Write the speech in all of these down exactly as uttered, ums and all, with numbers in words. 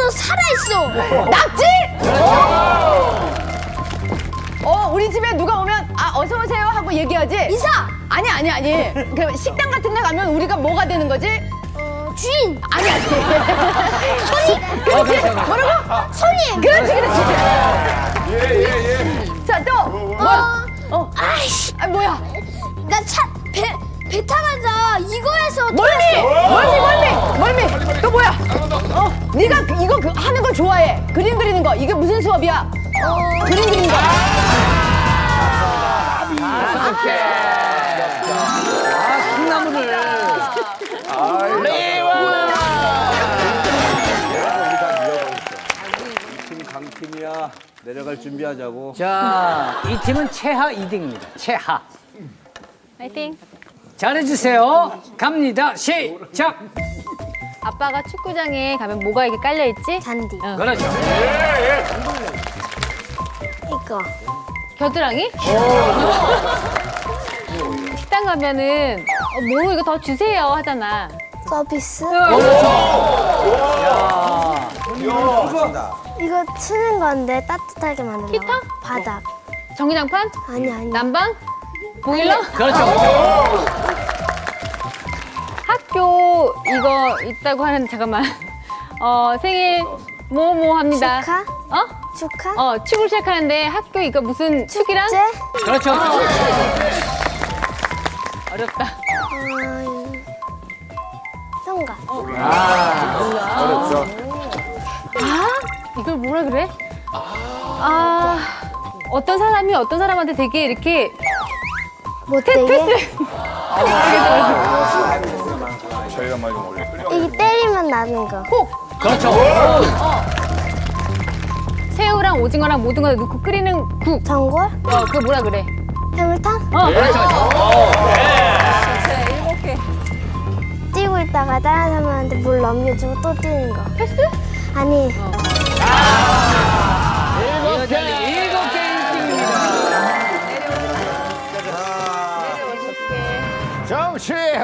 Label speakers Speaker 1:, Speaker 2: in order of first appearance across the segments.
Speaker 1: 또 살아있어.
Speaker 2: 낙지? 어, 우리 집에 누가 오면 아 어서 오세요 하고 얘기하지?
Speaker 1: 이사.
Speaker 2: 아니 아니 아니. 그 식당 같은 데 가면 우리가 뭐가 되는 거지?
Speaker 1: 어, 주인.
Speaker 2: 아니 아니.
Speaker 1: 손님.
Speaker 2: 그렇지. 뭐라고?
Speaker 1: 손님.
Speaker 2: 그렇지 그렇지.
Speaker 3: 예예 예.
Speaker 2: 자 또. 뭐? 어.
Speaker 1: 아이씨.
Speaker 2: 아 뭐야?
Speaker 1: 나 차, 배, 배 타면서 이거에서
Speaker 2: 멀미! 멀미 멀미 멀미. 또 뭐야? 어. 네가 그- 이거 그, 하는 걸 좋아해. 그림 그리는 거. 이게 무슨 수업이야?
Speaker 1: 어,
Speaker 2: 그림 그리는 거.
Speaker 4: 아, 콩나물을.
Speaker 5: 팀 강팀이야. 내려갈 준비하자고.
Speaker 4: 자, 이 팀은 최하 이 등입니다. 최하.
Speaker 6: 파이팅.
Speaker 4: 잘해주세요. 갑니다. 시작.
Speaker 6: 아빠가 축구장에 가면 뭐가 이렇게 깔려 있지?
Speaker 1: 잔디.
Speaker 6: 어.
Speaker 4: 그렇죠.
Speaker 1: 이거.
Speaker 6: 겨드랑이? 식당 가면은 어, 뭐 이거 더 주세요 하잖아.
Speaker 1: 서비스.
Speaker 4: 야.
Speaker 1: 이거 치는 건데 따뜻하게 만들어.
Speaker 6: 히터?
Speaker 1: 바닥.
Speaker 6: 전기장판?
Speaker 1: 아니 아니.
Speaker 6: 난방? 보일러?
Speaker 4: 그렇죠.
Speaker 6: 학교 이거 있다고 하는데 잠깐만. 어 생일 뭐 뭐 합니다.
Speaker 1: 축하?
Speaker 6: 어?
Speaker 1: 축하?
Speaker 6: 어 축을 시작하는데 학교 이거 무슨 축이랑?
Speaker 1: 축제?
Speaker 4: 그렇죠.
Speaker 6: 어렵다.
Speaker 1: 어, 성가.
Speaker 3: 어렵죠.
Speaker 6: 아 이걸 뭐라 그래? 아 어떤 사람이 어떤 사람한테 되게 이렇게
Speaker 1: 못되게?
Speaker 3: 저희가 말 좀 올려.
Speaker 1: 이게 때리면 나는 거.
Speaker 4: 그렇죠.
Speaker 6: 새우랑 오징어랑 모든 걸 넣고 끓이는 국.
Speaker 1: 전골?
Speaker 6: 어 그거 뭐라 그래?
Speaker 1: 해물탕?
Speaker 6: 어 그렇죠.
Speaker 1: 뛰고 있다가 다른 사람한테 물 넘겨주고 또 뛰는 거.
Speaker 6: 패스?
Speaker 1: 아니.
Speaker 4: 일곱 개, 일곱 개 일 등입니다.
Speaker 3: 정치훈.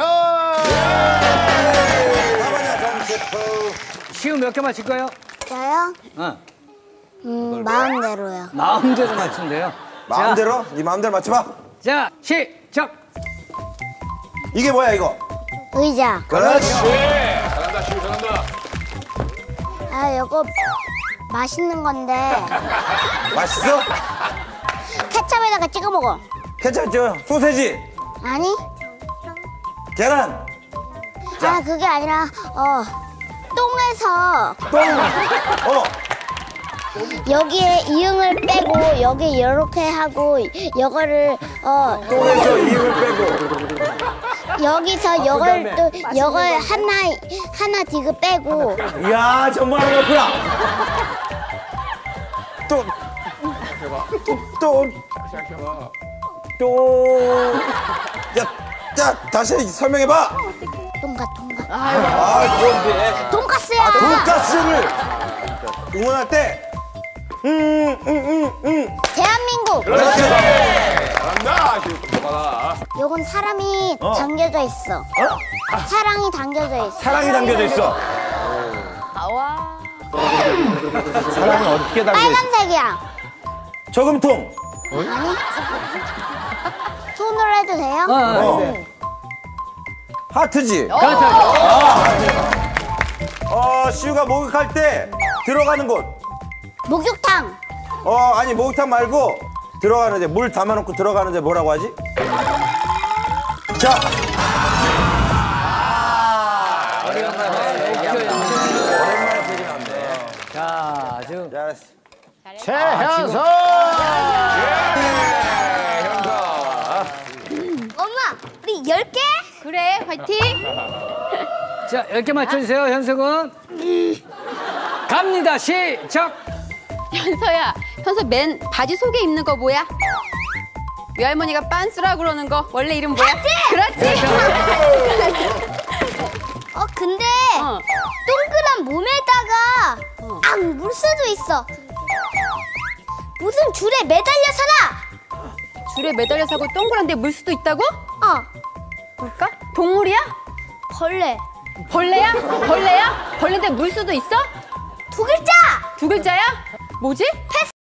Speaker 4: 시우 몇 개 맞힐 거예요?
Speaker 1: 저요?
Speaker 4: 어.
Speaker 1: 음, 마음대로요.
Speaker 4: 마음대로 맞춘대요.
Speaker 7: 마음대로? 네 마음대로 맞춰봐.
Speaker 4: 자, 시작.
Speaker 7: 이게 뭐야 이거?
Speaker 1: 의자.
Speaker 7: 그렇지.
Speaker 3: 잘한다 시우 잘한다.
Speaker 1: 아, 이거 맛있는 건데
Speaker 7: 맛있어?
Speaker 1: 케첩에다가 찍어 먹어.
Speaker 7: 케첩 줘. 소세지.
Speaker 1: 아니?
Speaker 7: 계란.
Speaker 1: 아, 그게 아니라 어 똥에서
Speaker 7: 똥. 어.
Speaker 1: 여기에 이응을 빼고 여기 이렇게 하고 이거를 어
Speaker 7: 똥에서 이음을 빼고.
Speaker 1: 여기서 이걸 또 이걸 하나 하나 디귿 빼고
Speaker 7: 이야 정말 어렵구나. 또. 또. 또. 야, 야 다시 설명해봐.
Speaker 1: 돈가 돈가
Speaker 7: 아 뭔데?
Speaker 1: 돈가스야.
Speaker 7: 아 돈가스를 응원할 때. 음, 음, 음, 음.
Speaker 1: 대한민국.
Speaker 7: 그렇지.
Speaker 3: 잘한다 시우 봐라.
Speaker 1: 요건 사람이
Speaker 7: 어.
Speaker 1: 담겨져 있어.
Speaker 7: 어?
Speaker 1: 사랑이 담겨져 있어.
Speaker 7: 사랑이 담겨져 있어.
Speaker 6: 아와.
Speaker 7: 사랑은 어떻게 담겨 있어?
Speaker 1: 빨간색이야.
Speaker 7: 저금통.
Speaker 1: 아니? 손으로 해도 돼요?
Speaker 4: 어,
Speaker 7: 어.
Speaker 4: 네.
Speaker 7: 하트지.
Speaker 4: 그렇죠.
Speaker 7: 어, 시우가 목욕할 때 들어가는 곳.
Speaker 1: 목욕탕.
Speaker 7: 어, 아니 목욕탕 말고 들어가는데 물 담아놓고 들어가는데 뭐라고 하지? 자. 오랜만에 소리 났네.
Speaker 4: 자, 지금
Speaker 7: 잘했어.
Speaker 4: 최현석.
Speaker 1: 엄마, 우리 열 개?
Speaker 6: 그래 화이팅.
Speaker 4: 자, 열 개 맞춰주세요, 현석은. 갑니다, 시작.
Speaker 6: 현서야, 현서 맨 바지 속에 입는 거 뭐야? 외할머니가 빤스라 그러는 거 원래 이름 뭐야? 그렇지.
Speaker 1: 어, 근데
Speaker 6: 어.
Speaker 1: 동그란 몸에다가
Speaker 6: 어.
Speaker 1: 앙, 물 수도 있어. 무슨 줄에 매달려 살아.
Speaker 6: 줄에 매달려 사고 동그란데 물 수도 있다고?
Speaker 1: 어,
Speaker 6: 볼까? 동물이야?
Speaker 1: 벌레.
Speaker 6: 벌레야? 벌레야? 벌레인데 물 수도 있어?
Speaker 1: 두 글자.
Speaker 6: 두 글자야? 뭐지?
Speaker 1: 패스.